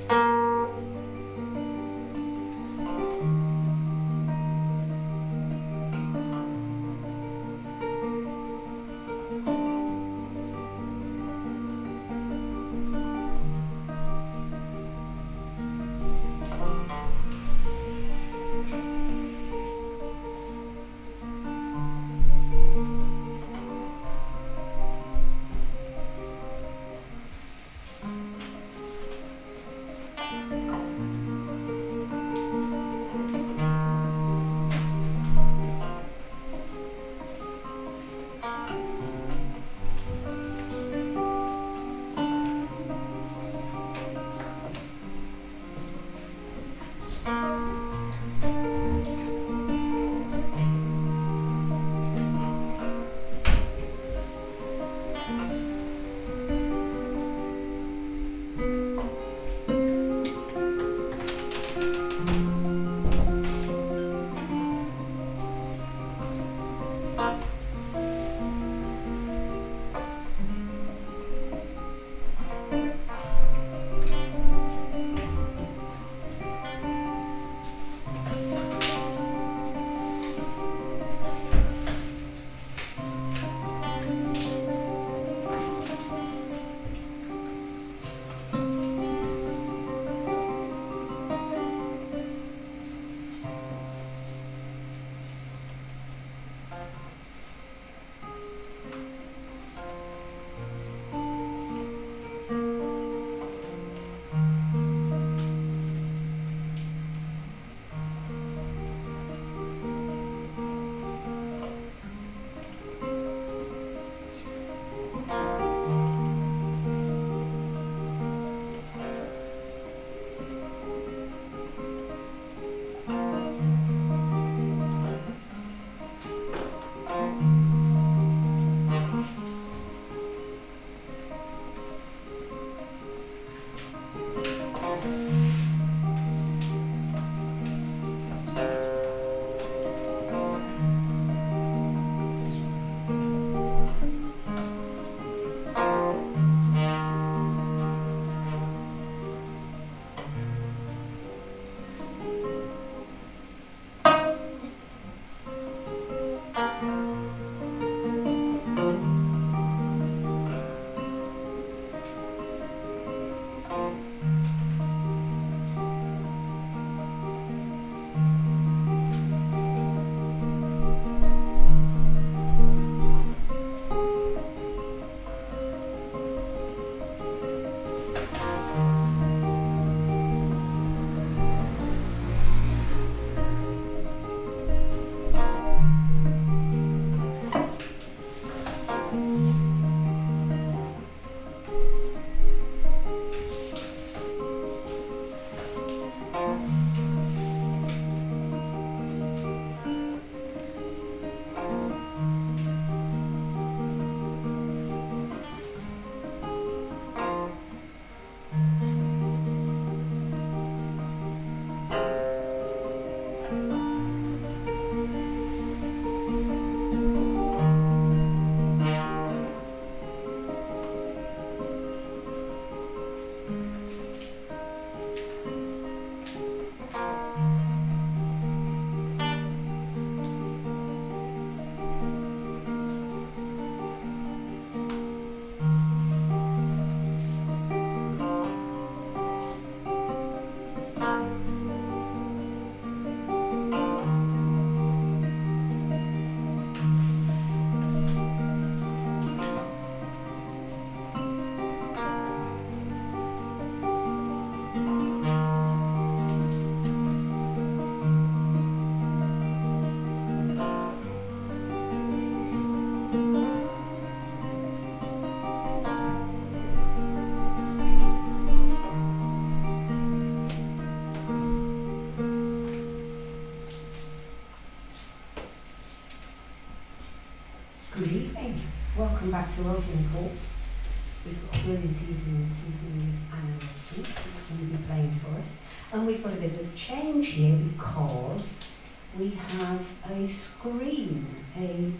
Good evening. Welcome back to Roslyn Court. We've got a brilliant evening this evening with Anna Westin, who's going to be playing for us. And we've got a bit of change here because we have a screen, an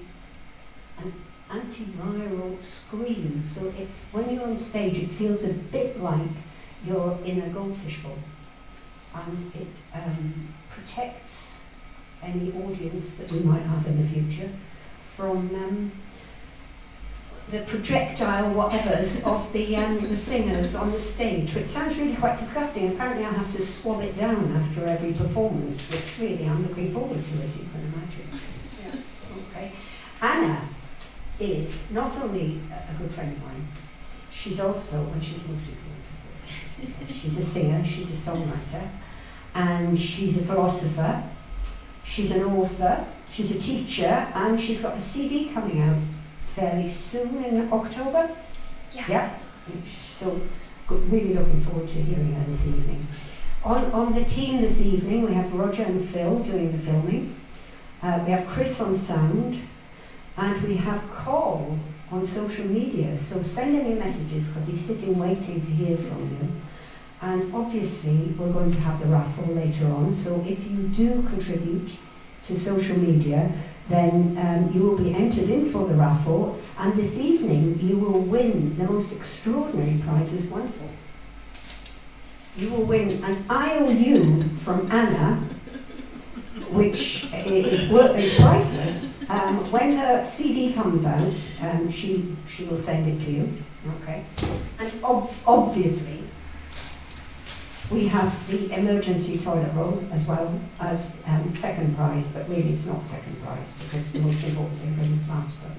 antiviral screen. So when you're on stage, it feels a bit like you're in a goldfish bowl, and it protects any audience that we might have in the future from the projectile whatevers of the singers on the stage, which sounds really quite disgusting. Apparently I have to swab it down after every performance, which really I'm looking forward to, as you can imagine. Yeah. Okay. Anna is not only a good friend of mine, she's also, and she's most important of course, she's a singer, she's a songwriter, and she's a philosopher, she's an author, she's a teacher, and she's got a CD coming out fairly soon in October. Yeah. So really looking forward to hearing her this evening. On the team this evening we have Roger and Phil doing the filming. We have Chris on sound, and we have Cole on social media. So send any messages because he's sitting waiting to hear from you. And obviously we're going to have the raffle later on. So if you do contribute to social media, then you will be entered in for the raffle, and this evening you will win the most extraordinary prizes. Wonderful. You will win an IOU from Anna, which is priceless. When her CD comes out, she will send it to you. Okay. And obviously, we have the emergency toilet roll as well as second prize, but really it's not second prize because the most important thing comes last, doesn't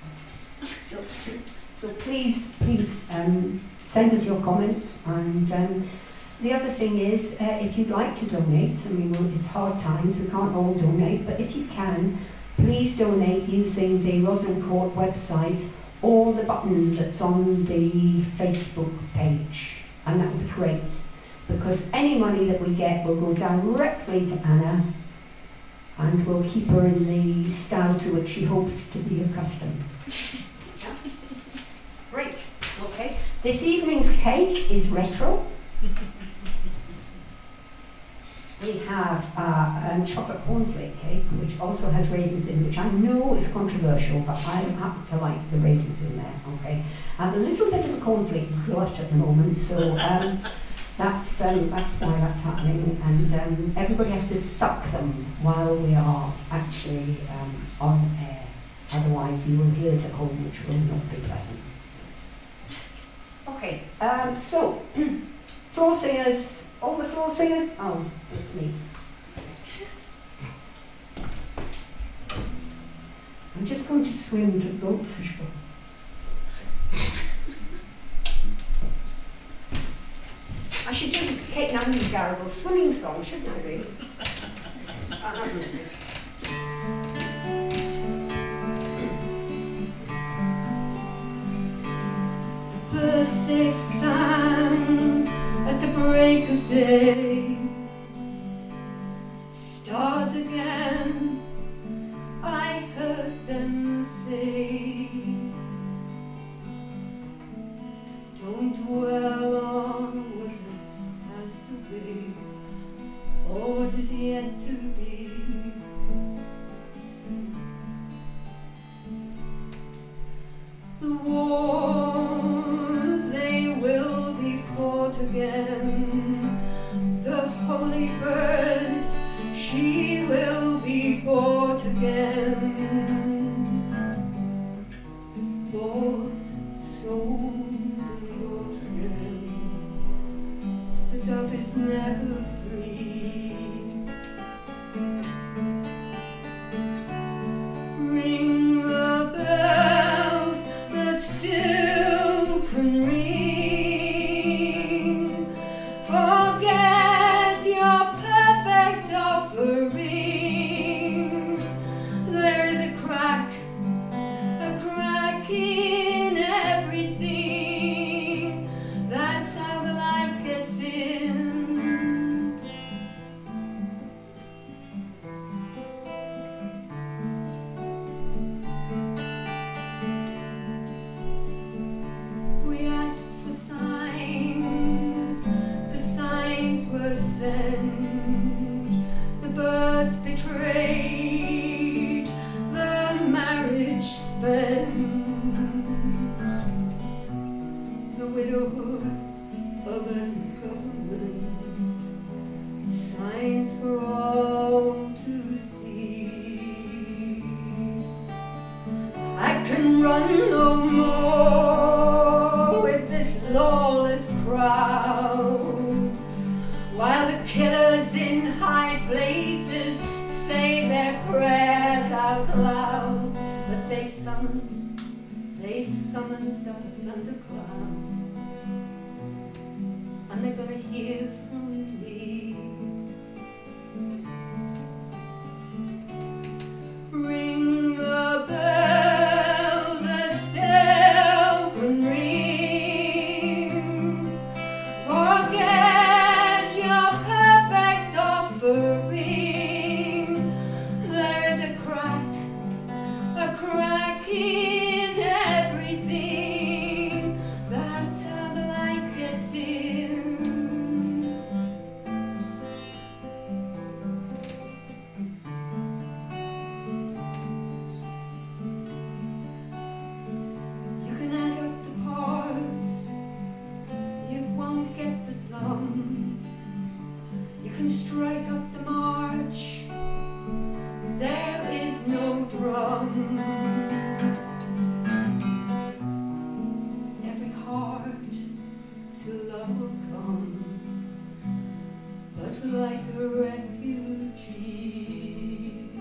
it? So please send us your comments, and the other thing is if you'd like to donate, I mean it's hard times, we can't all donate, but if you can, please donate using the Rosalind Court website or the button that's on the Facebook page, and that would be great. Because any money that we get will go directly to Anna, and we'll keep her in the style to which she hopes to be accustomed. Yeah. Great. Okay. This evening's cake is retro. We have a chocolate cornflake cake, which also has raisins in, which I know is controversial, but I happen to like the raisins in there. Okay. I have a little bit of a cornflake glut at the moment, so. That's why that's happening, and everybody has to suck them while we are actually on air. Otherwise you will hear it at home, which will not be pleasant. Okay, so floor singers, all the floor singers? Oh, it's me. I'm just going to swim to the goldfish bowl. I should do the Kate Garrigle swimming song, shouldn't I, really? Birds they sang at the break of day. Start again, I heard them say. Don't dwell on what has passed away, or what is yet to be. The wars, they will be fought again. The holy bird, she will be bought again. Bought, sold, bought again. The dove is never free. Ring the bells that still can ring. Forget your perfect offering. There is a crack in everything. That's how the light gets in. fun no more with this lawless crowd, while the killers in high places say their prayers out loud. But they've summoned up a thundercloud, and they're gonna hear from me. Ring the bells that still can ring. Forget your perfect offering. There is a crack in everything. That's how the light gets in. You can add up the parts, you won't get the sum. You can strike up the march, there is no drum. Every heart to love will come, but like a refugee.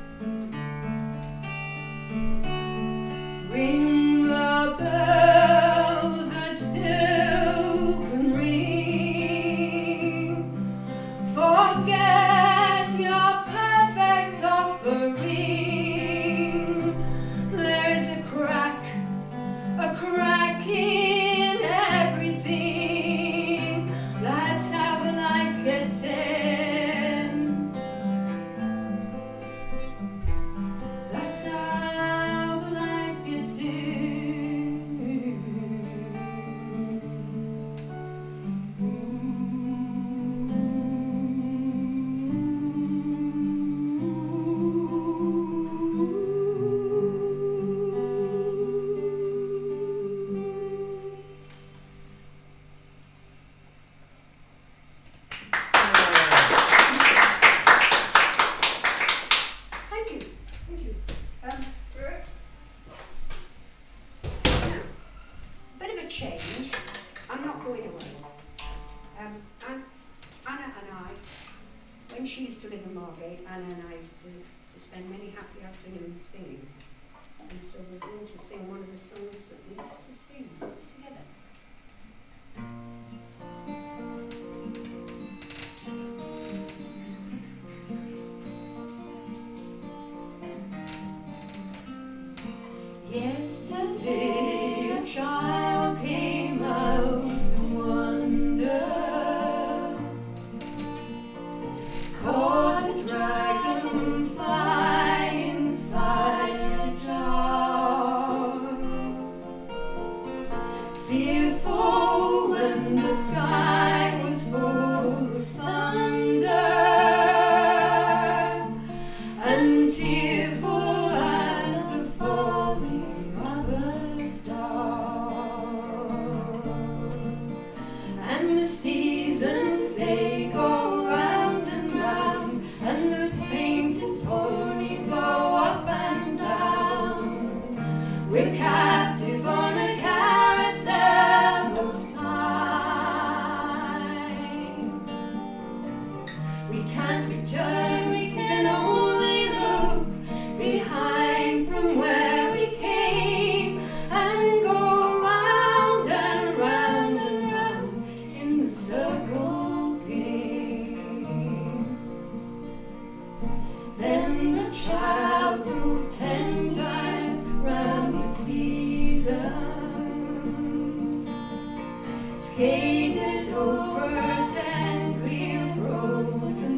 Ring the bells that still can ring. Forget your perfect offering. There's a crack in everything. That's how the light gets in. That's how the light gets in. Thank you. Bit of a change. I'm not going away. Anna and I, when she used to live in Margate, Anna and I used to spend many happy afternoons singing. And so we're going to sing one of the songs that we used to sing together. Yesterday a child came out to wander, caught a dragonfly inside a jar. Fearful when the sky was full of thunder, and tearful at the falling of a star. And the seasons, they go round and round, and the painted ponies go up and down. We're captive on a carousel of time. We can't return, we can only look behind from where we came, and go round and round and round in the circle game. Then the child moved 10 times round the season, skated over 10 clear frozen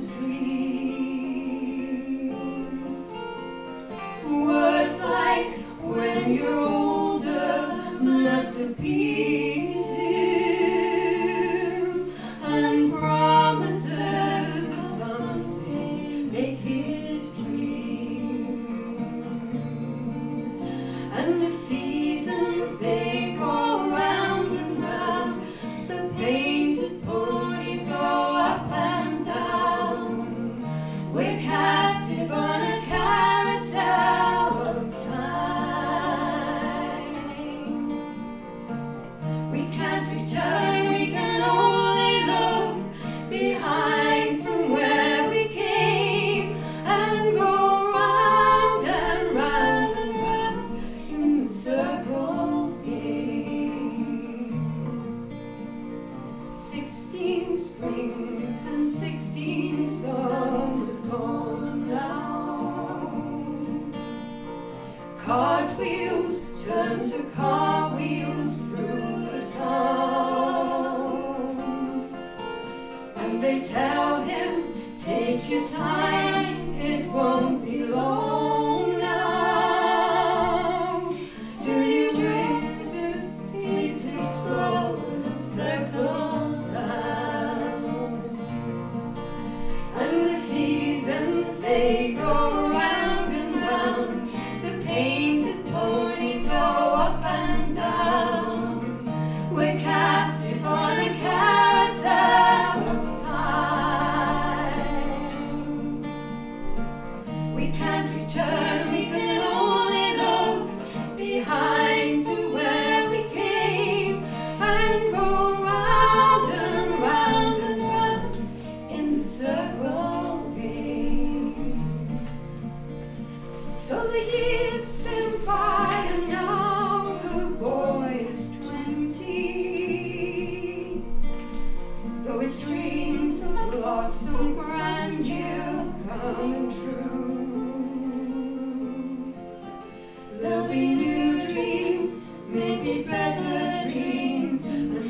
streams. Words like "when you're older" must appease him, and promises of someday make his dream. And the seasons, they go round and round, the painted ponies go up and down. We're captive on a carousel of time. can't return, we can only look behind from where we came and go round and round and round in the circle game. 16 springs and 16 summers gone down. Cartwheels turn to car wheels through the town, and they tell him, take your time, it won't be long now, till you bring the feet to slow circle round. And the seasons, they go round and round, the painted ponies go up and down. We're captive on a carousel of time. We can't return, we can only look behind to where we came and go round and round and round in the circle game. So the years spin by and now the boy is 20, though his dreams of blossom grandeur coming true. There'll be new dreams, maybe better dreams, and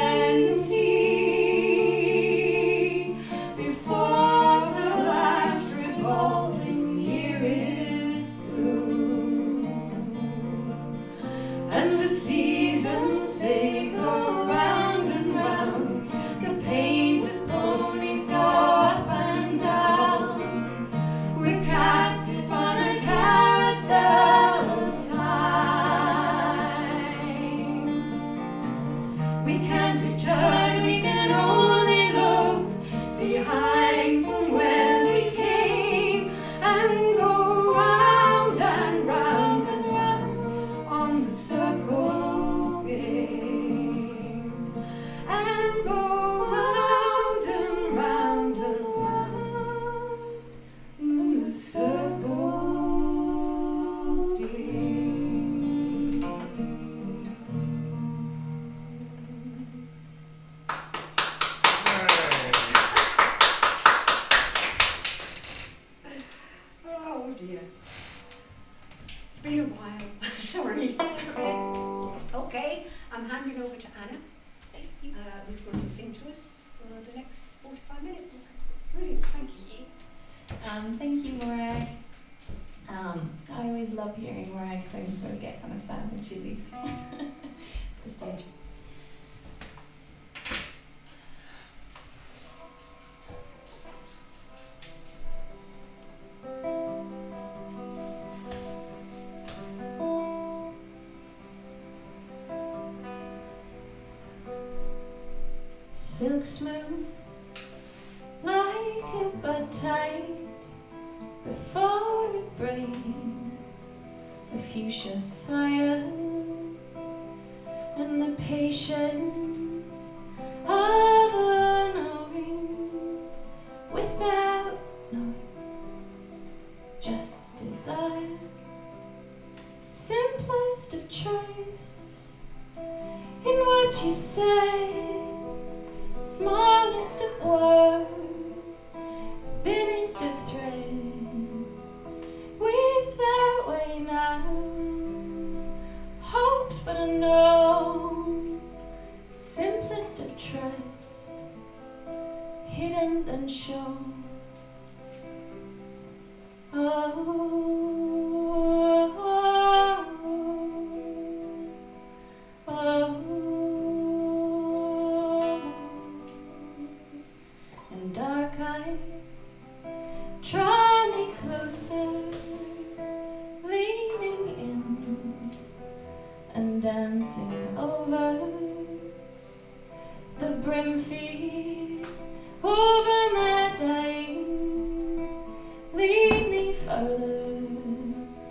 plenty before the last revolving year is through. And the seasons, they go round and round, the painted ponies go up and down. We're captive on a carousel of time. We can't return, we can only look behind from where we came and go round and round and round on the circle game. And go round and round and round in the circle game. Oh dear. It's been a while. Sorry. Okay, I'm handing over to Anna, who's going to sing to us for the next 45 minutes. Brilliant, thank you. Thank you, Morag. I always love hearing Morag sing, so I get kind of sad when she leaves the stage. Silk smooth, like a bud tight, before it breaks, a fuchsia fire, and the patience of a knowing without knowing, just desire, simplest of choice in what you say. Smallest of words, thinnest of threads, weave their way now, hoped but unknown, simplest of trust, hidden then shown. And dark eyes draw me closer, leaning in and dancing over the brim feet over my dying. Lead me further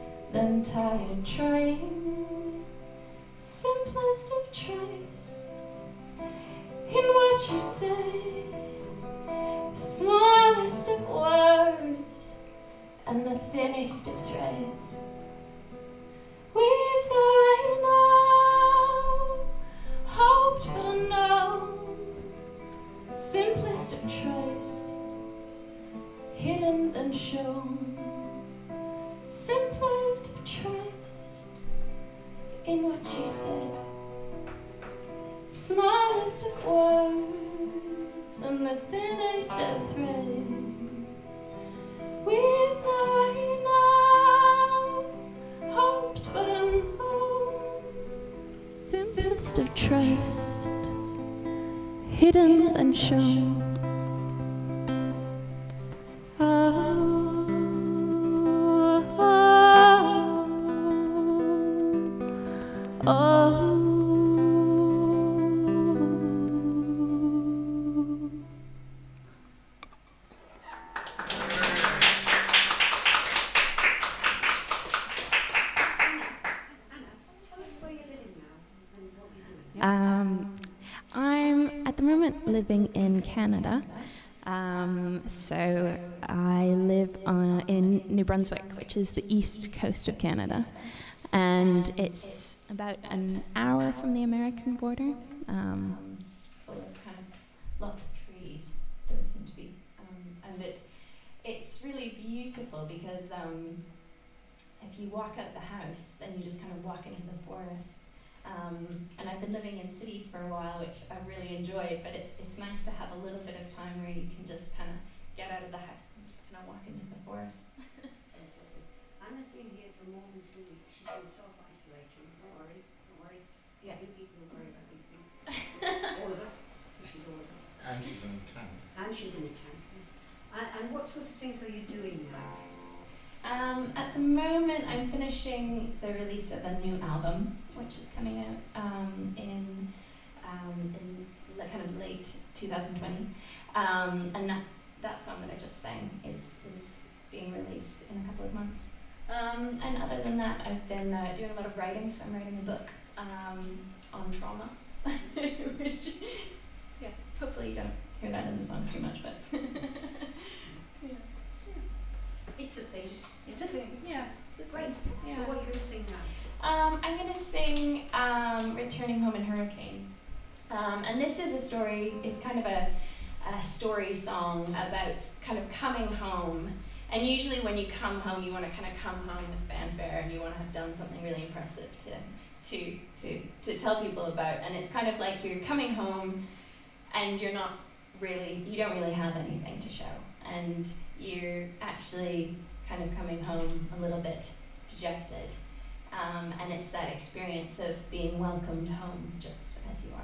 than tired trying, simplest of choice, what you said, smallest of words and the thinnest of threads. We've I now hoped but unknown, simplest of choice, hidden and shown, simplest of choice in what she said, smallest of words and the thinnest of threads. We've I now hoped but unknown, simplest of trust, hidden and shown. I'm at the moment living in Canada. So I live in New Brunswick, which is the east coast of Canada, and it's about an hour from the American border. Full of kind of lots of trees, does seem to be, and it's really beautiful because if you walk out the house, then you just kind of walk into the forest. And I've been living in cities for a while, which I've really enjoyed, but it's nice to have a little bit of time where you can just kind of get out of the house and just kind of walk into the forest. Anna's been here for more than 2 weeks. She's been self-isolating. Don't worry, don't worry. Yeah, you people don't worry about these things. All of us, she's all of us. And she's in the camp. And she's in the camp. And what sort of things are you doing now? At the moment, I'm finishing the release of a new album, which is coming out in kind of late 2020, and that song that I just sang is being released in a couple of months. And other than that, I've been doing a lot of writing, so I'm writing a book on trauma, which, yeah, hopefully you don't hear that in the songs too much, but yeah. It's a thing. It's a thing, yeah. It's a Great. Yeah. So what are you going to sing now? I'm going to sing Returning Home in Hurricane. And this is a story, it's kind of a story song about kind of coming home. And usually when you come home, you want to kind of come home with fanfare and you want to have done something really impressive to tell people about. And it's kind of like you're coming home and you don't really have anything to show. And you're actually kind of coming home a little bit dejected. And it's that experience of being welcomed home just as you are.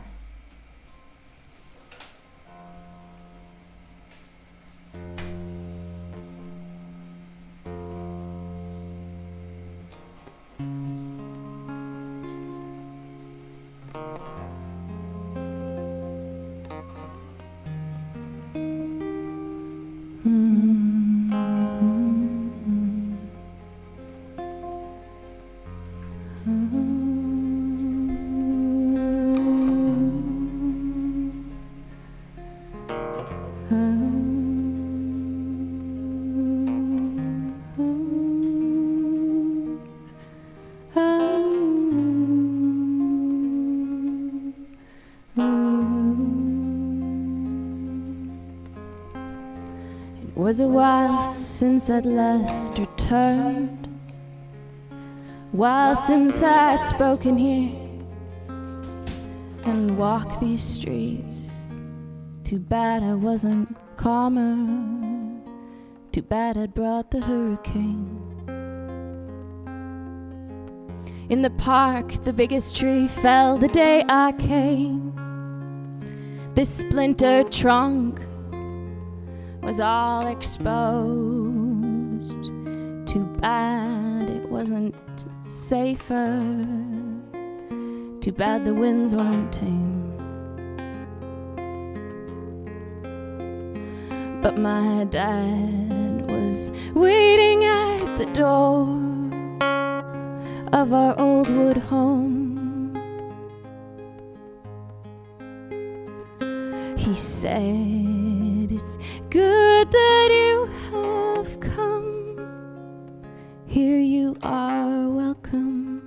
It was a while since I'd last returned, while since I'd spoken here and walked these streets. Too bad I wasn't calmer, too bad I'd brought the hurricane. In the park, the biggest tree fell the day I came. This splintered trunk was all exposed. Too bad it wasn't safer. Too bad the winds weren't tame. But my dad was waiting at the door of our old wood home. He said, "It's good that you have come. Here you are welcome."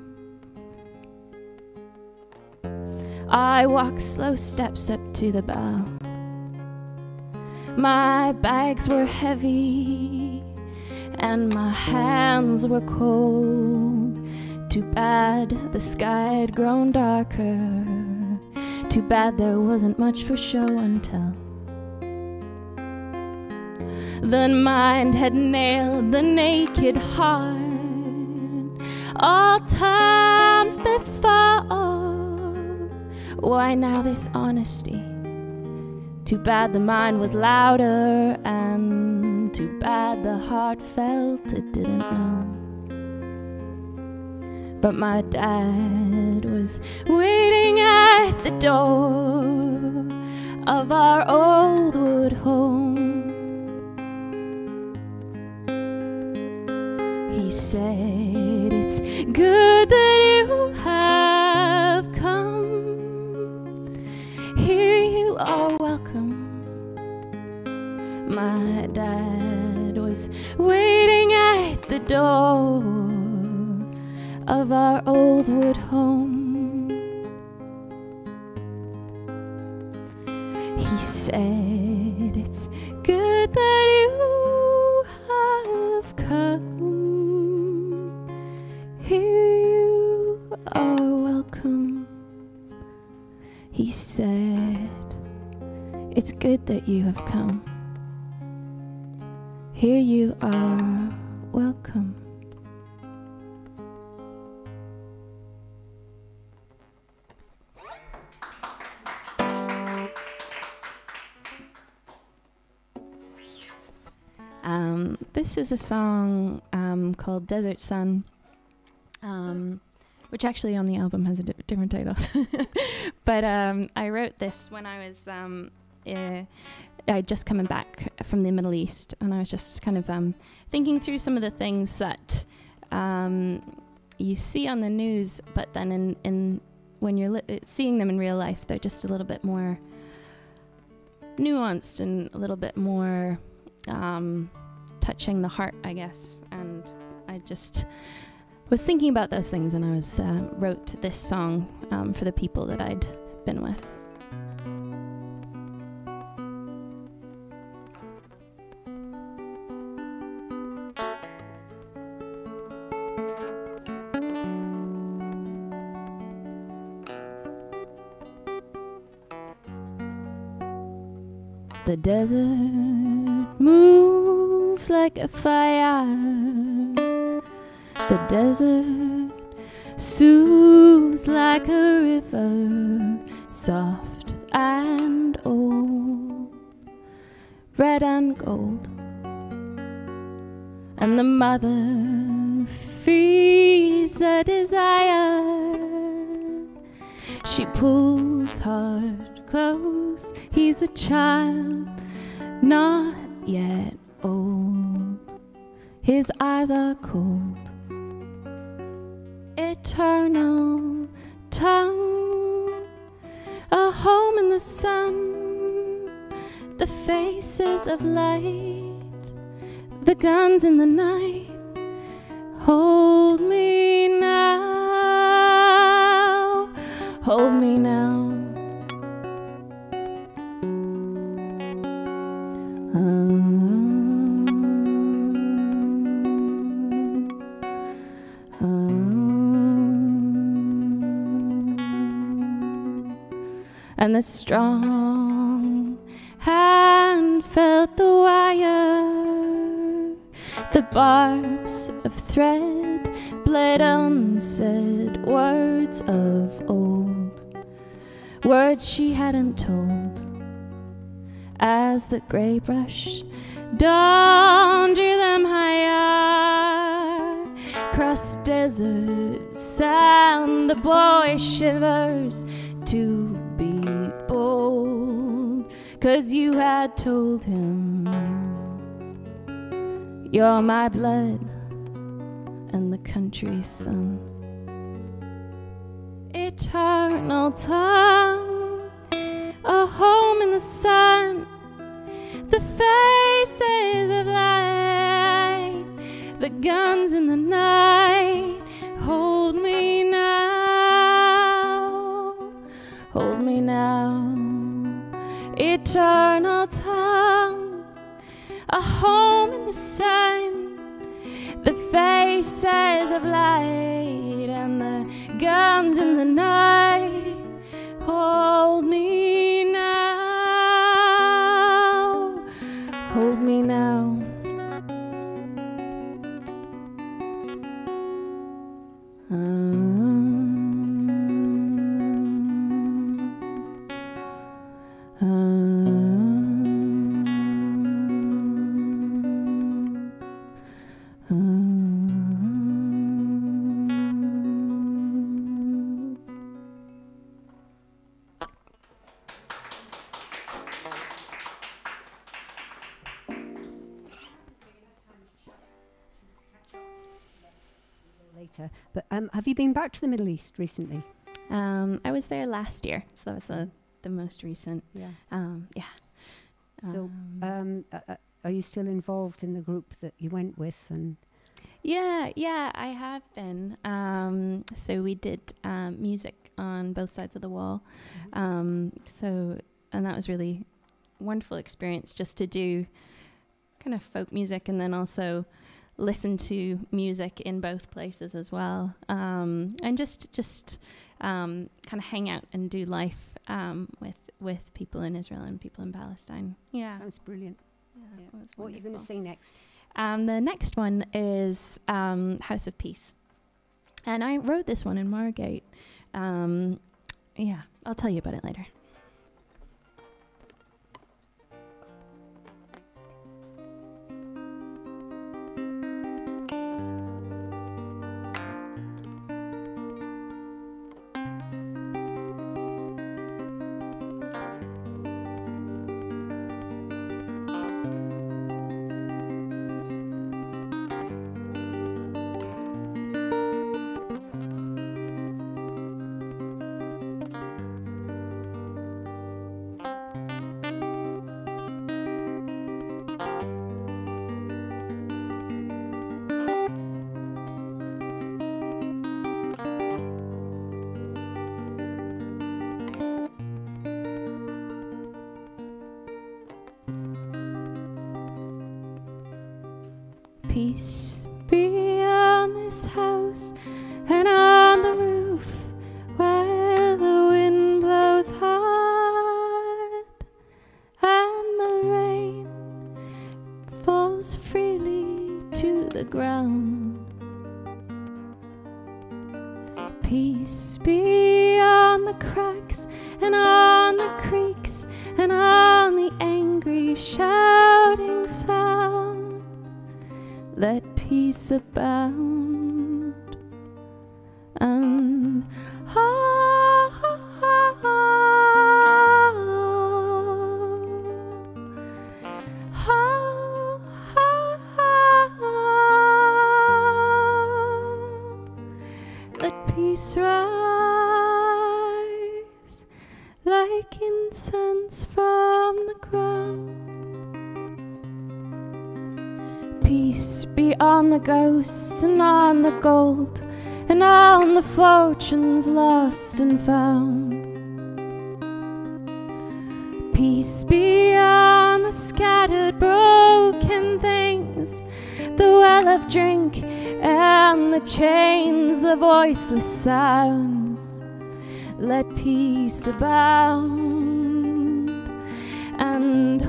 I walked slow steps up to the bow. My bags were heavy and my hands were cold. Too bad the sky had grown darker. Too bad there wasn't much for show and tell. The mind had nailed the naked heart all times before. Why now this honesty? Too bad the mind was louder, and too bad the heart felt it didn't know. But my dad was waiting at the door of our old wood home. He said, "It's good that you have come. Here you are welcome." My dad was waiting at the door of our old wood home. He said, "It's good that you have come. Here you are welcome." He said, "It's good that you have come. Here you are welcome." This is a song called Desert Sun, which actually on the album has a different title. But I wrote this when I was I'd just coming back from the Middle East, and I was just kind of thinking through some of the things that you see on the news, but then in when you're seeing them in real life, they're just a little bit more nuanced and a little bit more touching the heart, I guess. And I just was thinking about those things, and I was wrote this song for the people that I'd been with. The desert moves like a fire. The desert soothes like a river, soft and old, red and gold. And the mother feeds the desire. She pulls hard close. He's a child, not yet old. His eyes are cold. Eternal tongue, a home in the sun, the faces of light, the guns in the night. Hold me now, hold me now. And the strong hand felt the wire, the barbs of thread, bled unsaid words of old, words she hadn't told. As the gray brush dawn drew them higher, across desert sand the boy shivers to be bold, 'cause you had told him, you're my blood and the country's sun. Eternal tongue, a home in the the sun, the faces of light, the guns in the night. Hold me now, hold me now. Eternal tongue, a home in the sun, the faces of light and the guns in the night. Hold me now, hold me now. Later, but have you been back to the Middle East recently? I was there last year, so that was the most recent. Yeah. Yeah. So, are you still involved in the group that you went with? And yeah, I have been. So we did music on both sides of the wall. And that was really wonderful experience, just to do kind of folk music and then also listen to music in both places as well, and just kind of hang out and do life with people in Israel and people in Palestine. Yeah, sounds brilliant. Yeah. What are you going to sing next? The next one is House of Peace, and I wrote this one in Margate. Yeah, I'll tell you about it later. Peace be on this house and on the roof where the wind blows hard and the rain falls freely to the ground. Peace be on the cracks and on the creeks and on the angry shouting sound. Let peace abound and let peace rise like incense from the ground. Peace be on the ghosts and on the gold and on the fortunes lost and found. Peace be on the scattered broken things, the well of drink and the chains, the voiceless sounds. Let peace abound and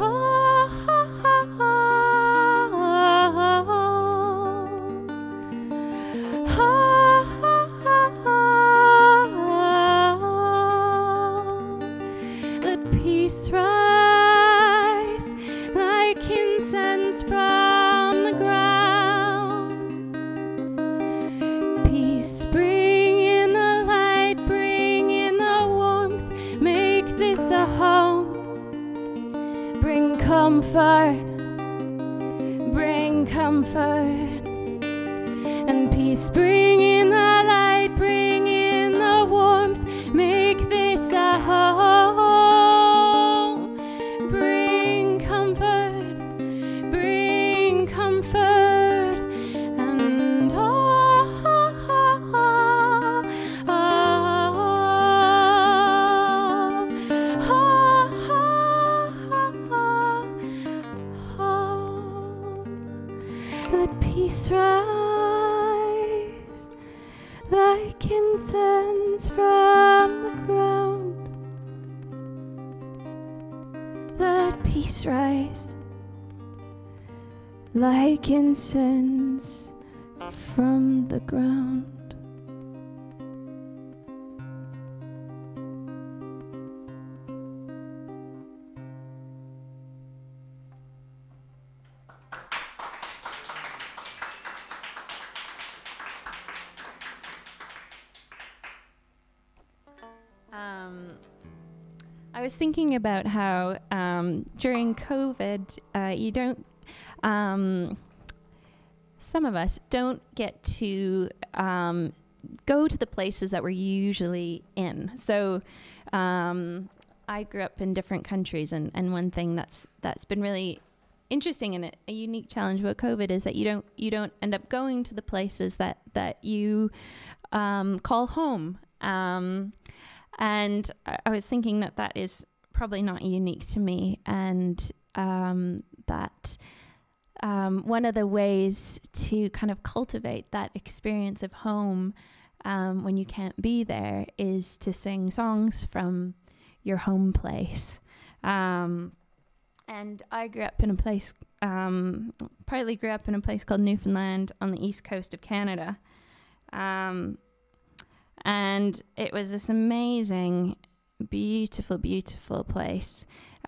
let peace rise like incense from the ground. Peace, bring in the light, bring in the warmth, make this a home. Bring comfort, and peace, bring in the light, bring in the warmth, make this a home. peace rise like incense from the ground. I was thinking about how during COVID, you don't, some of us don't get to go to the places that we're usually in. So I grew up in different countries, and one thing that's been really interesting and a unique challenge about COVID is that you don't end up going to the places that you call home. And I was thinking that is probably not unique to me, and that one of the ways to kind of cultivate that experience of home when you can't be there is to sing songs from your home place. And I grew up in a place, partly grew up in a place called Newfoundland on the east coast of Canada. And it was this amazing, beautiful, beautiful place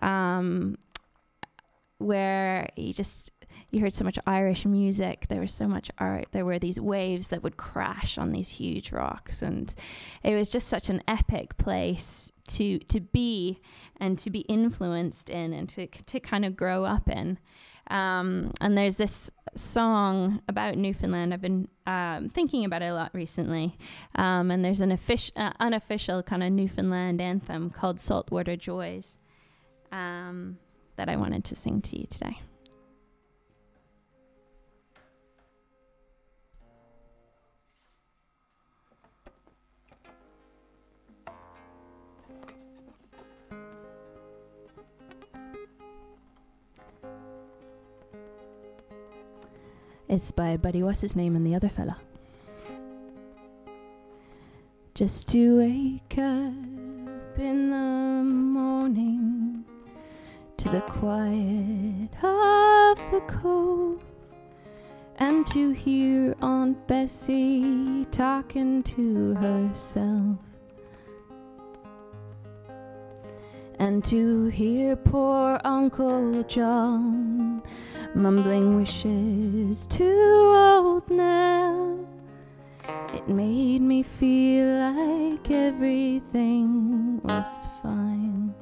where you heard so much Irish music. There was so much art. There were these waves that would crash on these huge rocks. And it was just such an epic place to be and to be influenced in and to kind of grow up in. And there's this song about Newfoundland. I've been thinking about it a lot recently. And there's an unofficial kind of Newfoundland anthem called Saltwater Joys that I wanted to sing to you today. It's by Buddy What's His Name and the other fella. Just to wake up in the morning to the quiet of the cove, and to hear Aunt Bessie talking to herself, and to hear poor Uncle John mumbling wishes to old Nell. It made me feel like everything was fine.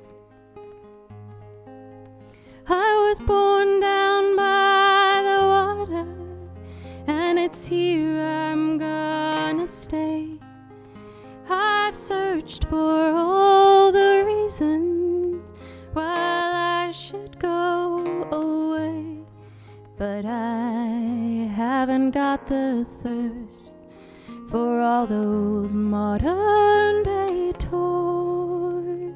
I was born down by the water, and it's here I'm gonna stay. I've searched for all the reasons why I should go away, but I haven't got the thirst for all those modern day toys.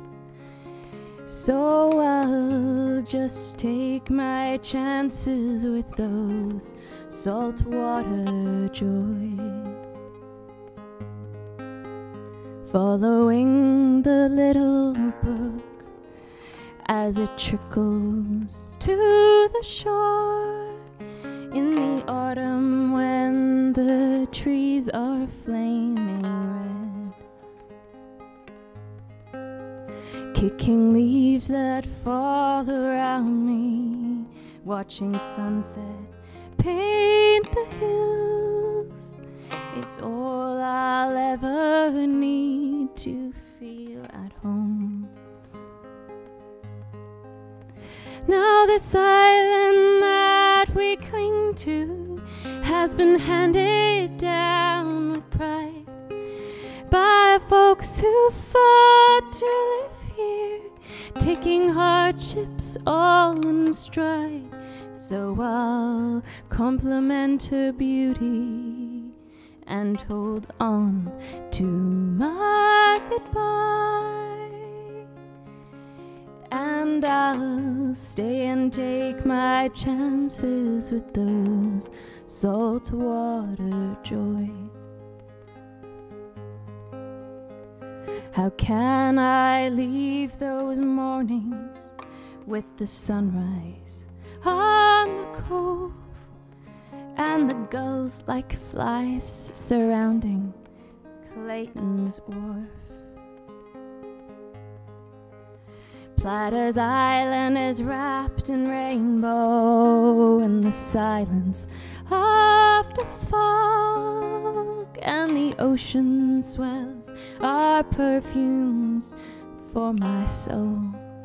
So I'll just take my chances with those saltwater joys, following the little brook as it trickles to the shore in the autumn when the trees are flaming red, kicking leaves that fall around me, watching sunset paint the hills. It's all I'll ever need to feel at home. Now this island that we cling to has been handed down with pride by folks who fought to live here, taking hardships all in stride. So I'll compliment her beauty and hold on to my goodbye. And I'll stay and take my chances with those saltwater joys. How can I leave those mornings with the sunrise on the cove, and the gulls like flies surrounding Clayton's wharf. Platter's Island is wrapped in rainbow, and the silence of the fog, and the ocean swells are perfumes for my soul.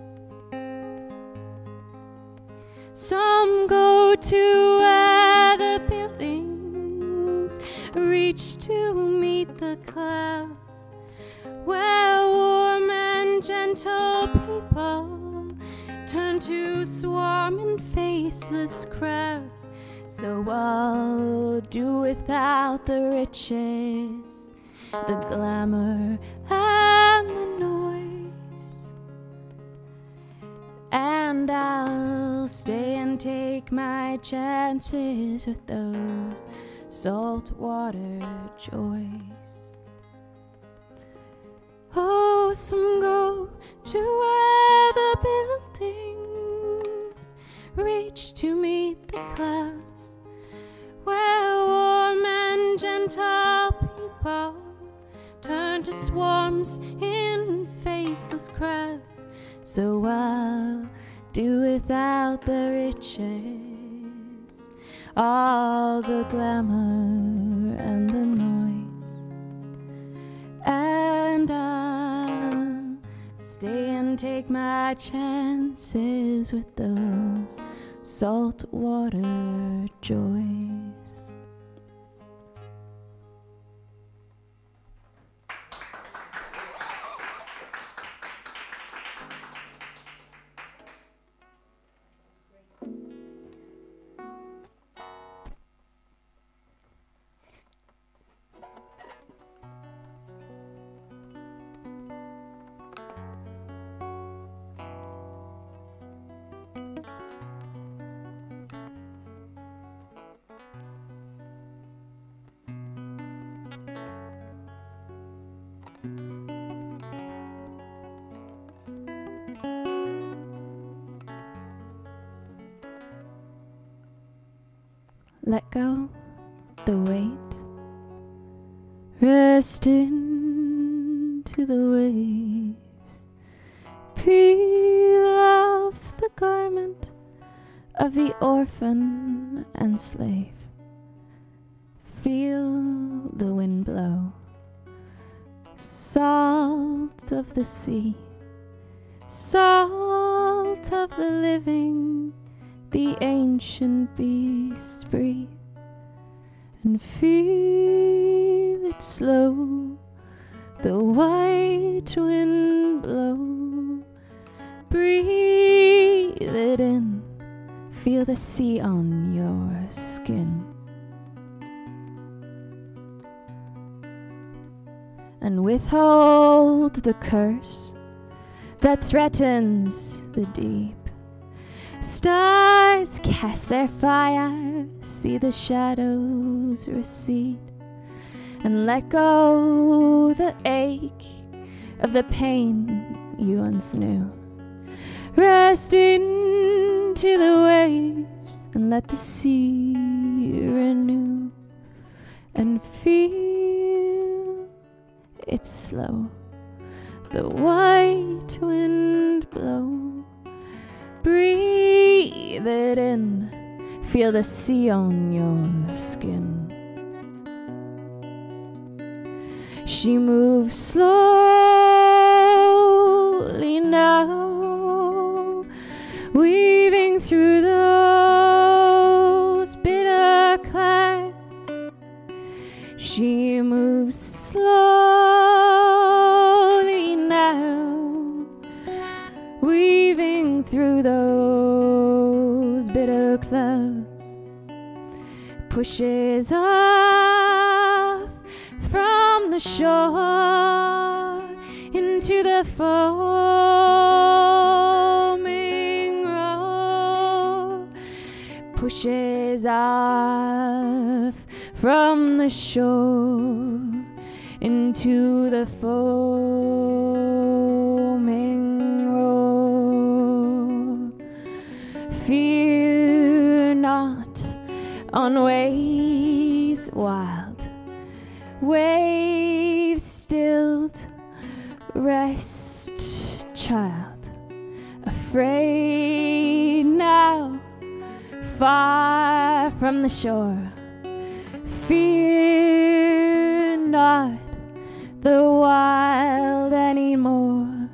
Some go to where the buildings reach to meet the clouds, where warm and gentle people turn to swarm in faceless crowds. So I'll do without the riches, the glamour and the noise, and I'll stay and take my chances with those saltwater joys. Oh, some go to where the buildings reach to meet the clouds, where warm and gentle people turn to swarms in faceless crowds. So I'll do without the riches, all the glamour and the noise, and I'll stay and take my chances with those saltwater joys. Let go the weight, rest into the waves, peel off the garment of the orphan and slave, feel the wind blow, salt of the sea, salt of the living, the ancient beasts breathe, and feel it slow, the white wind blow. Breathe it in, feel the sea on your skin, and withhold the curse that threatens the deep. Stars cast their fire, see the shadows recede, and let go the ache of the pain you once knew. Rest into the waves and let the sea renew, and feel it slow, the white wind blow. Breathe it in, feel the sea on your skin. She moves slowly now, weaving through those bitter clouds. She moves slowly now, weaving through those bitter clouds, pushes off from the shore into the foaming roar, pushes off from the shore into the foaming roar. on waves wild, waves stilled, rest, child, afraid now, far from the shore. Fear not the wild anymore.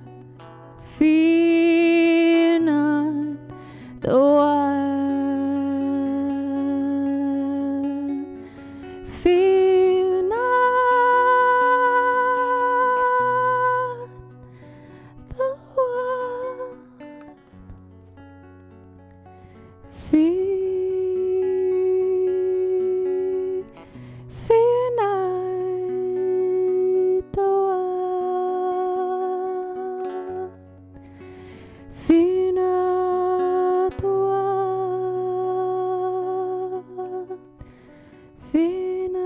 Fear not the wild. Fear not the wild. Fear not the wild. Fear not the wild. Fear not.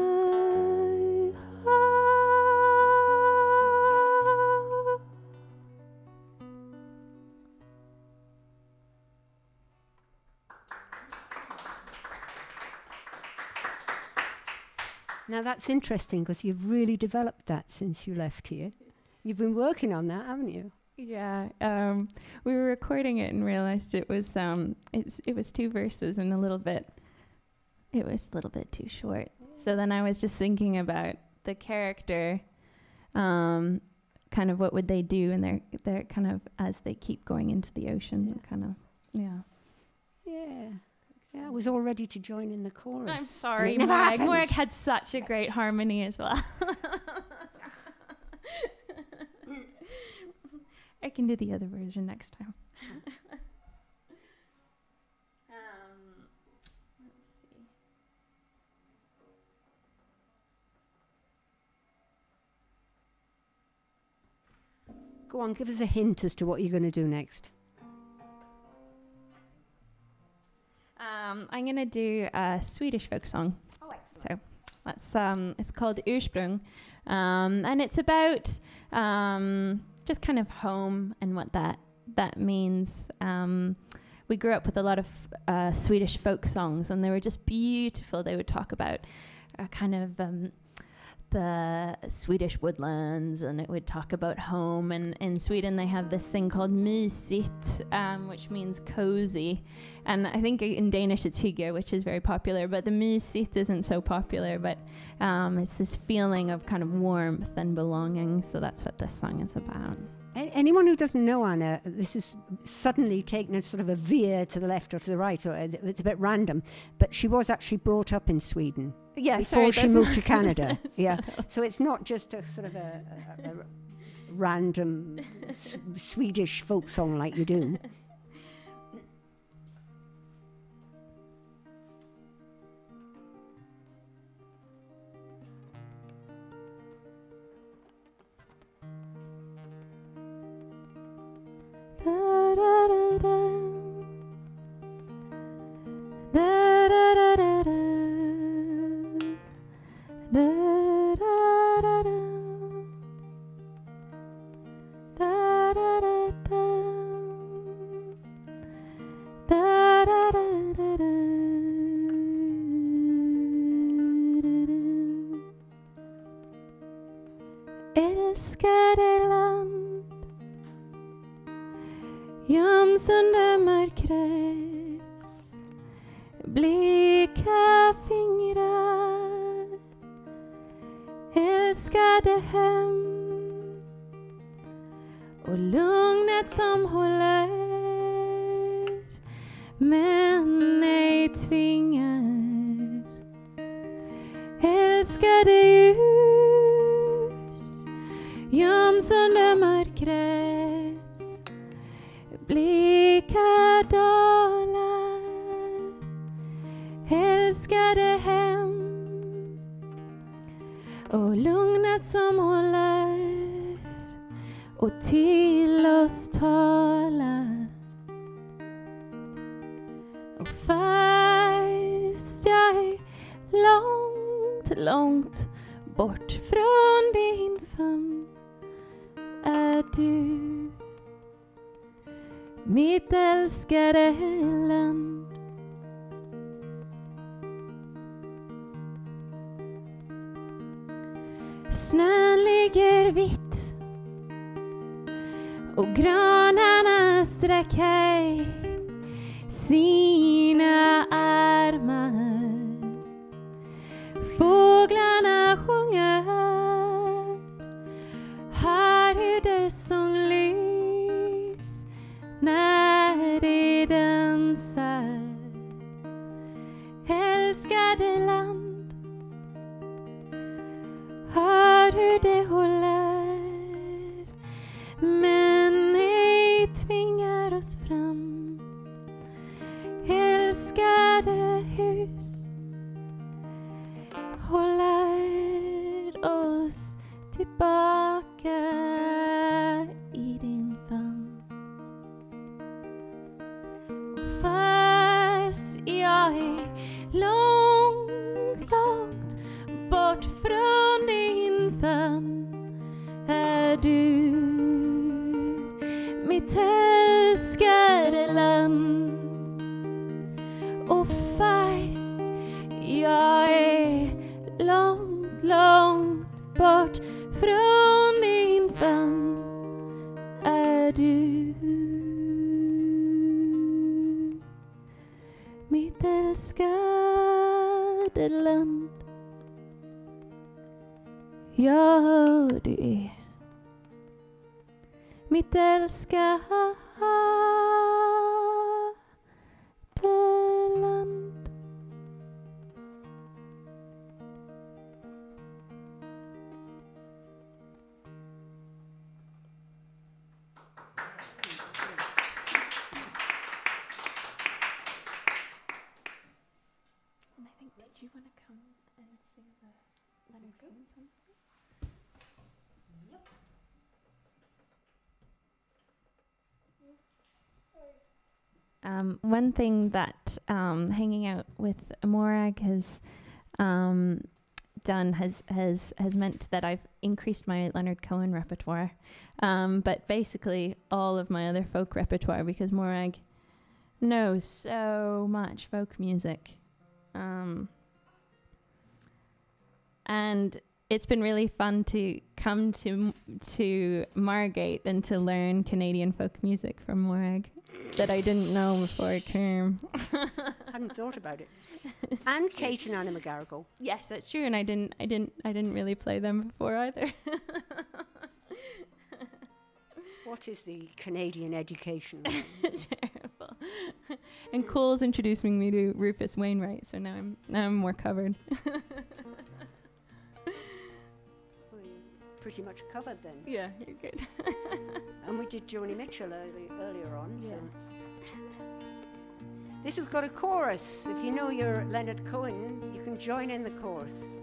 Now that's interesting because you've really developed that since you left here. You've been working on that, haven't you? Yeah, we were recording it and realized it was 2 verses and it was a little bit too short. So then I was just thinking about the character, kind of what would they do, and they're kind of as they keep going into the ocean, kind of, yeah. Yeah. Yeah, I was all ready to join in the chorus. I'm sorry, Morag. Morag had such a great harmony as well. I can do the other version next time. Let's see. Go on, give us a hint as to what you're going to do next. I'm gonna do a Swedish folk song. Oh, excellent. So that's it's called Ursprung, and it's about just kind of home and what that means. We grew up with a lot of Swedish folk songs, and they were just beautiful. They would talk about kind of the Swedish woodlands, and it would talk about home. And in Sweden they have this thing called mysigt, which means cozy, and I think in Danish it's hygge, which is very popular, but the mysigt isn't so popular, but it's this feeling of kind of warmth and belonging. So that's what this song is about. Anyone who doesn't know Anna, this is suddenly taken a sort of a veer to the left or to the right, or it's a bit random, but she was actually brought up in Sweden. Yeah, before she moved to Canada. Yeah, so it's not just a sort of a random Swedish folk song like you do. Da, da, da, da. Da, da, da, da, da. Da, da, da, da. Da, da, da, da. Da, da, da, da, da. Älskade land, göms under mörkrets bleka fingrar. Älskade hem och lugnet som håller, men ej tvingar. Älskade ljus, göms under mörkrets bleka dalar. Älskade hem och lugnet som håller och till oss talar. Och fast jag är långt, långt bort från din famn, är du mitt älskade land. är vitt och granarna sträcker sina armar. Fåglarna sjunger, hör hur det som lys när de dansar. Älskade land, hör hur det håller, men ej tvingar oss fram. Älskade hus håller oss tillbaka i din famn. Och fast jag är långt, långt bort från din famn, är du mitt älskade land. Och fast jag är långt, långt bort från din famn, är du mitt älskade land. Ja, du är mitt älskade land. And I think, did you want to come and sing the Leonard Cohen song? Yep. One thing that hanging out with Morag has done has meant that I've increased my Leonard Cohen repertoire, but basically all of my other folk repertoire, because Morag knows so much folk music, and it's been really fun to come to Margate and to learn Canadian folk music from Morag that I didn't know before I came. Hadn't thought about it. And Kate and Anna McGarrigle. Yes, that's true, and I didn't really play them before either. What is the Canadian education? Terrible. And Cole's introducing me to Rufus Wainwright, so now I'm more covered. Pretty much covered then. Yeah, you're good. And we did Joni Mitchell earlier on. Yes. So. This has got a chorus. If you know your Leonard Cohen, you can join in the chorus.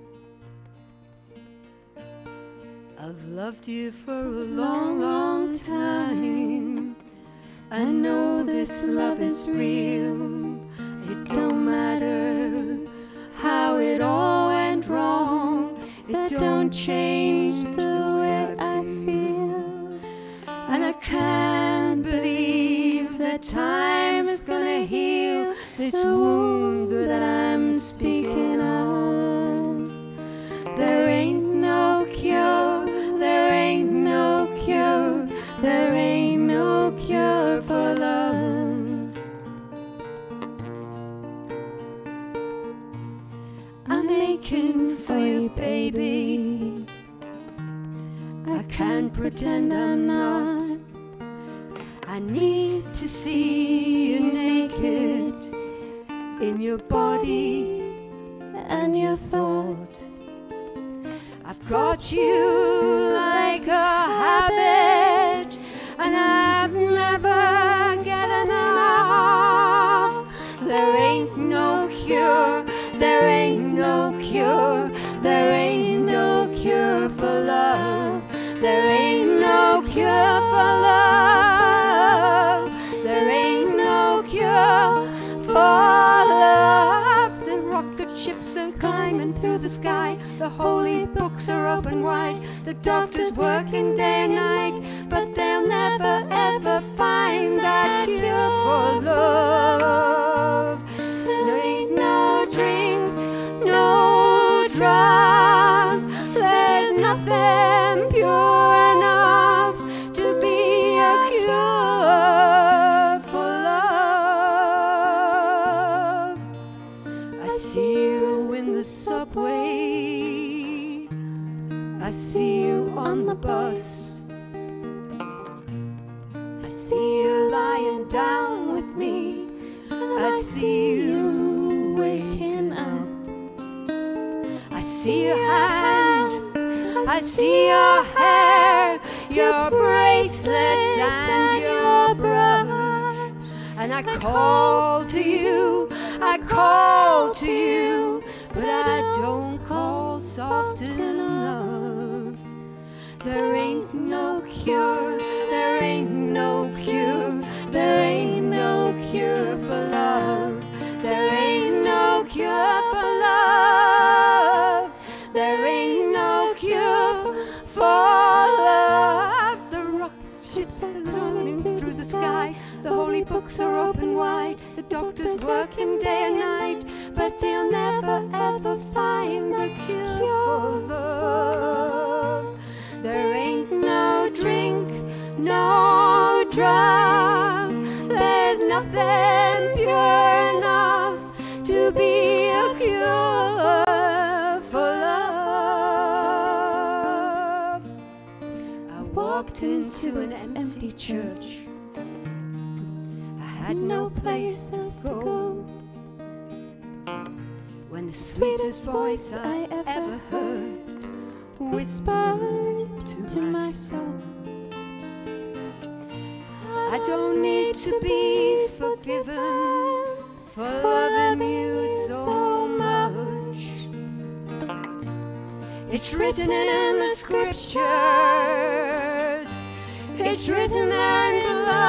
I've loved you for a long, long time. I know this love is real. It don't matter how it all went wrong. It don't change the way I feel. And I can't believe that time is gonna heal this wound that I'm speaking of. There ain't no cure, there ain't no cure, there ain't no cure for love. I'm aching for you, baby. I can't pretend I'm not. I need to see you naked in your body and your thoughts. I've got you like a habit, and I've never get enough. There ain't no cure, there ain't no cure, there ain't no cure for love. There ain't no cure for love. There ain't no cure for love. The rocket ships are climbing through the sky. The holy books are open wide. The doctors working day and night, but they'll never ever find that cure for love. There ain't no drink, no drug. There's nothing pure lying down with me. I see you waking up. I see your hand, I see your hair, your bracelets and your brush. And I call to you, I call to you, but I don't call soft enough. There ain't no cure, there ain't no cure, there ain't no cure for love. There ain't no cure for love. There ain't no cure for love. The rocket ships are coming through the sky. The holy books are open wide. The doctor's working day and night, but they'll never ever find the cure for love. There ain't no drink, no drug. There's nothing pure enough to be a cure for love. I walked into an empty church. I had no place else to go. When the sweetest voice I ever heard whispered to my soul, I don't need to be forgiven for loving you so much. It's written in the scriptures, it's written there in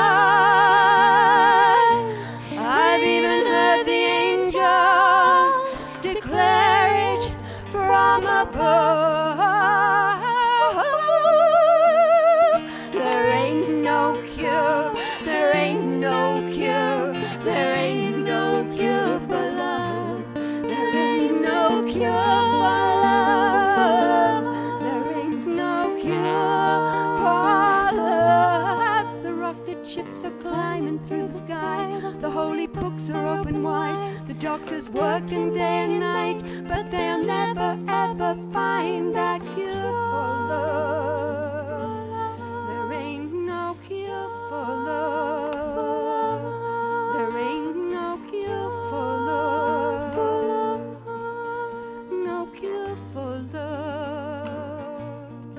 blood. I've even heard the angels declare it from above. There ain't no cure, there ain't no cure, there ain't no cure for love. There ain't no cure for love. There ain't no cure for love. The rocket ships are climbing through the sky. The holy books are open wide. The doctor's working day and night, but they'll never ever find that cure for love. There ain't no cure for love. There ain't no cure for love. No cure for love.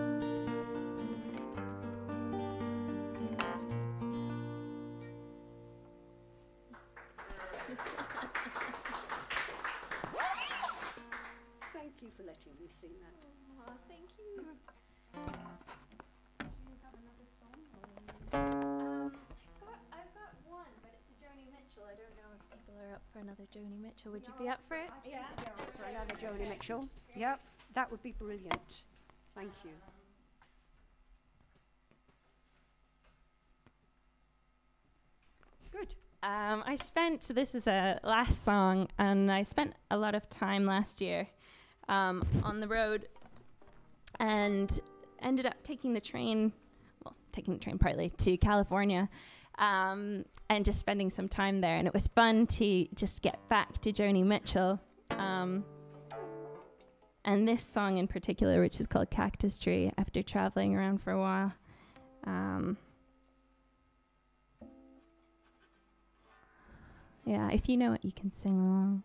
Thank you for letting me sing that. Oh, thank you. I've got one, but it's a Joni Mitchell. I don't know if people are up for another Joni Mitchell. Would you be up for it? Yeah, for another Joni Mitchell. Yep, that would be brilliant. Thank you. Good. So this is a last song, and I spent a lot of time last year on the road and ended up taking the train partly to California and just spending some time there. And it was fun to just get back to Joni Mitchell. And this song in particular, which is called Cactus Tree, after traveling around for a while. Yeah, if you know it, you can sing along.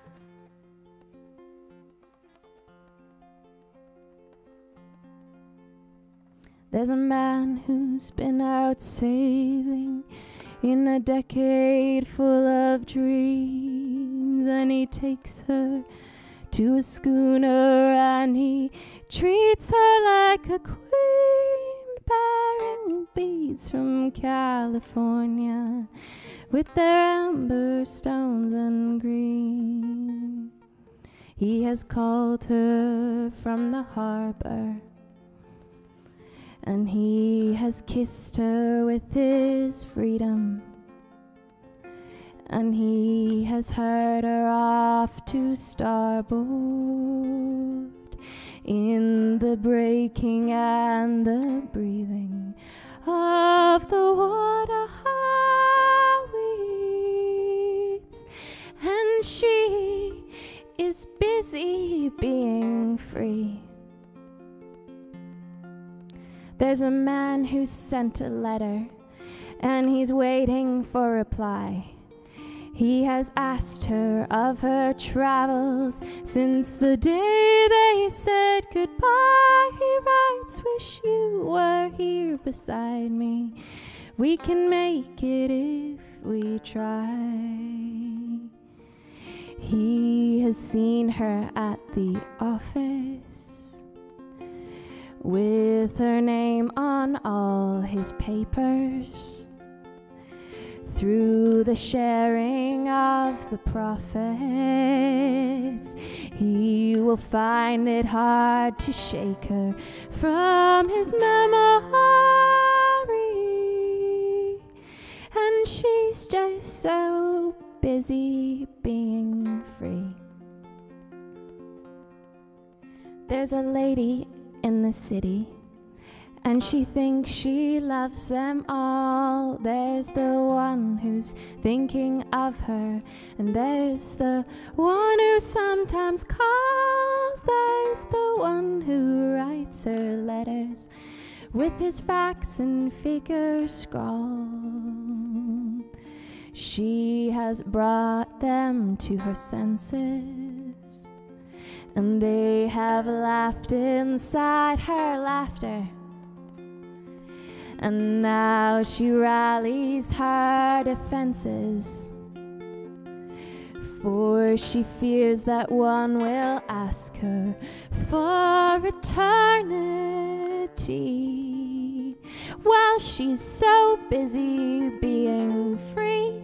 There's a man who's been out sailing in a decade full of dreams, and he takes her to a schooner and he treats her like a queen, bearing beads from California with their amber stones and green. He has called her from the harbor, and he has kissed her with his freedom, and he has heard her off to starboard in the breaking and the breathing of the water weeds, and she is busy being free. There's a man who sent a letter and he's waiting for reply. He has asked her of her travels since the day they said goodbye. He writes, wish you were here beside me. We can make it if we try. He has seen her at the office with her name on all his papers. Through the sharing of the profits, he will find it hard to shake her from his memory. And she's just so busy being free. There's a lady in the city, and she thinks she loves them all. There's the one who's thinking of her, and there's the one who sometimes calls. There's the one who writes her letters with his facts and figures scrawled. She has brought them to her senses, and they have laughed inside her laughter. And now she rallies her defenses, for she fears that one will ask her for eternity, while she's so busy being free.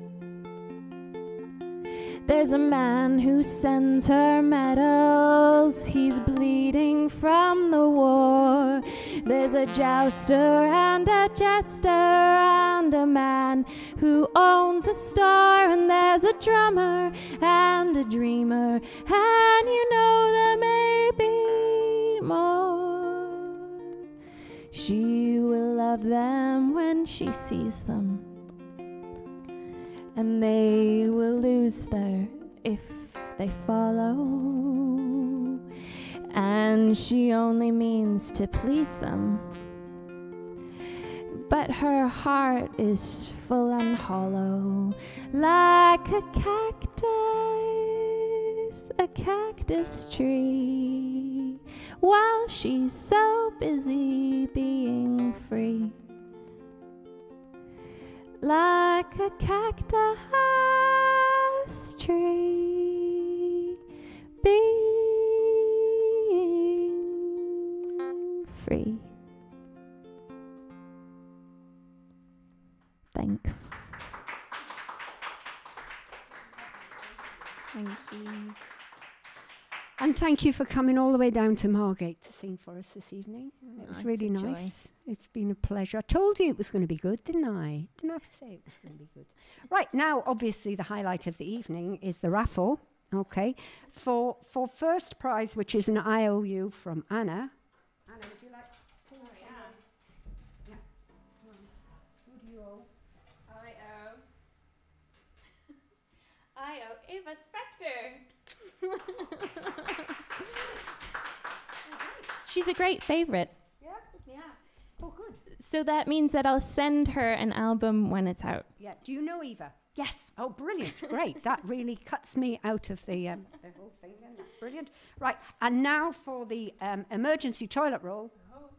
There's a man who sends her medals. He's bleeding from the war. There's a jouster and a jester and a man who owns a store. And there's a drummer and a dreamer, and you know there may be more. She will love them when she sees them, and they will lose there if they follow. And she only means to please them, but her heart is full and hollow, like a cactus tree, while she's so busy being free. Like a cactus tree being free. Thanks. Thank you. And thank you for coming all the way down to Margate to sing for us this evening. It was really nice. It's been a pleasure. I told you it was going to be good, didn't I? Didn't I have to say it was going to be good? Right, now, obviously, the highlight of the evening is the raffle, okay? For first prize, which is an IOU from Anna. Anna, would you like to pull this out? Yeah. Who do you owe? I owe Ava Spector. She's a great favorite. Yeah? Yeah. Oh, good. So that means that I'll send her an album when it's out. Yeah. Do you know Eva? Yes. Oh, brilliant. Great. That really cuts me out of the whole thing. Then. That's brilliant. Right. And now for the emergency toilet roll.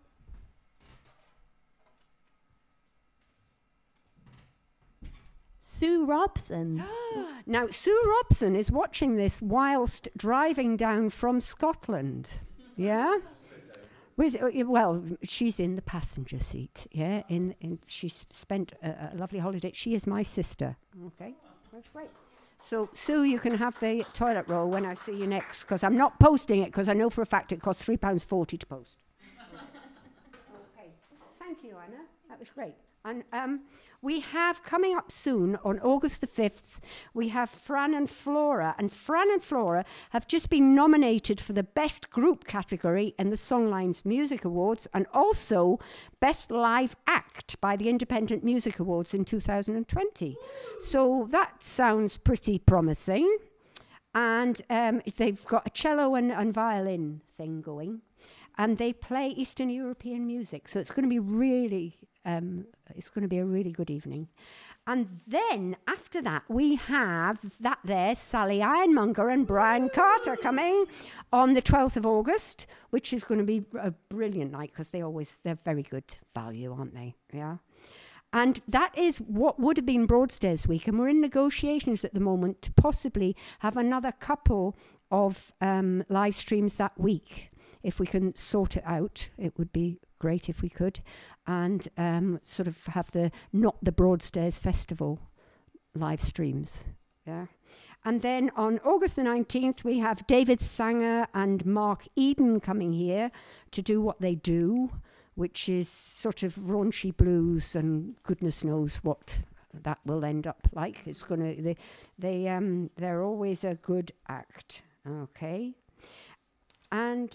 Sue Robson. Now, Sue Robson is watching this whilst driving down from Scotland. Yeah? Well, she's in the passenger seat. Yeah? She's spent a lovely holiday. She is my sister. Okay? That's great. So, Sue, you can have the toilet roll when I see you next, because I'm not posting it, because I know for a fact it costs £3.40 to post. Okay. Thank you, Anna. That was great. And we have coming up soon on August the 5th, we have Fran and Flora. And Fran and Flora have just been nominated for the Best Group category in the Songlines Music Awards, and also Best Live Act by the Independent Music Awards in 2020. So that sounds pretty promising. And they've got a cello and violin thing going. And they play Eastern European music. So it's going to be really it's going to be a really good evening. And then after that, we have that there, Sally Ironmonger and Brian Carter coming on the 12th of August, which is going to be a brilliant night because they're very good value, aren't they? Yeah. And that is what would have been Broadstairs Week. And we're in negotiations at the moment to possibly have another couple of live streams that week. If we can sort it out, it would be great if we could. And sort of have not the Broadstairs Festival live streams. Yeah. And then on August the 19th, we have David Sanger and Mark Eden coming here to do what they do, which is sort of raunchy blues, and goodness knows what that will end up like. It's gonna they're always a good act. Okay, and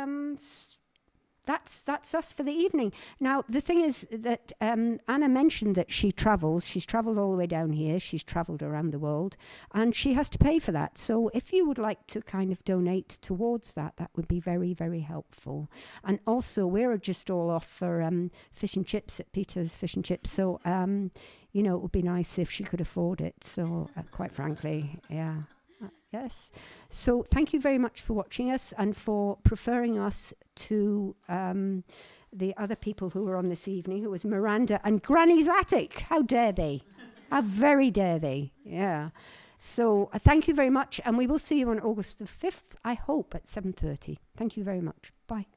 that's us for the evening. Now the thing is that Anna mentioned that she travels. She's travelled all the way down here. She's travelled around the world, and she has to pay for that. So if you would like to kind of donate towards that, that would be very, very helpful. And also, we're just all off for fish and chips at Peter's Fish and Chips. So you know, it would be nice if she could afford it. So quite frankly, yeah. Yes. So thank you very much for watching us and for preferring us to the other people who were on this evening, who was Miranda and Granny's Attic. How dare they? How very dare they? Yeah. So thank you very much. And we will see you on August the 5th, I hope, at 7:30. Thank you very much. Bye.